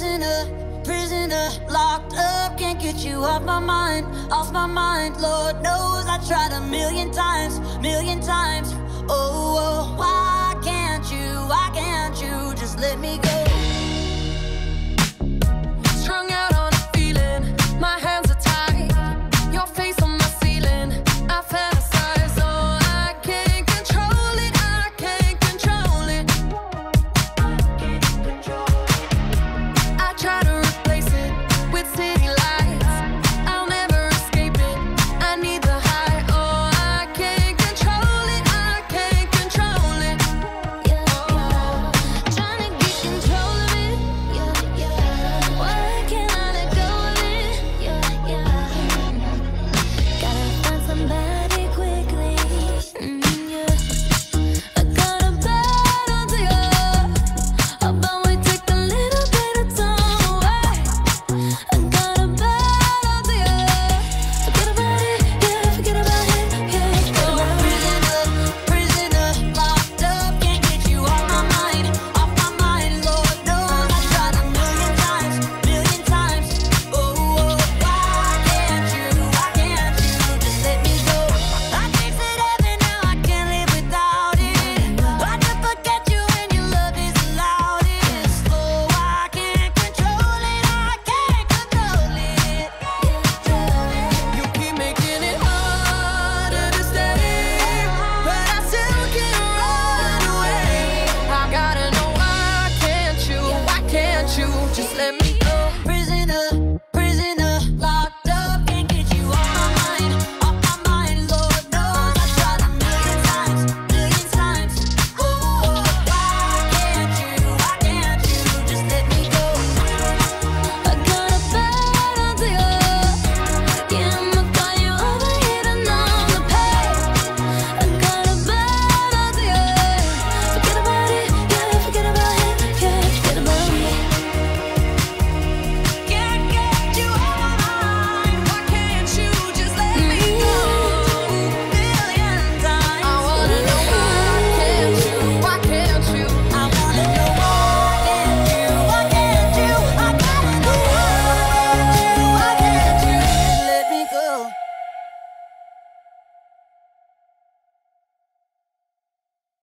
prisoner, prisoner, locked up, can't get you off my mind, off my mind. Lord knows I tried a million times, million times. Oh, oh, why can't you just let me go? Strung out on a feeling, my hands are tied, your face on my ceiling, I fantasize. Oh, I can't control it, I can't control it. I try to replace it with city lights, I'll never escape it, I need the high. Oh, I can't control it, I can't control it. Trying to get control of it. Why can't I let go of it? Gotta find somebody quickly. I got a bad idea about we take a little bit of time away. I got a bad idea. Forget about it, yeah, forget about it, yeah, forget about it. Prisoner, prisoner, locked up, can't get you off my mind, off my mind. Lord knows I tried a million times, million times. Oh, oh, why can't you just let me go? I tasted heaven, now I can't live without it. I can forget you when your love is the loudest. Oh, I can't control it, I can't control it. You keep making it harder to stay, but I still can't run away. I gotta know why can't you just let me go?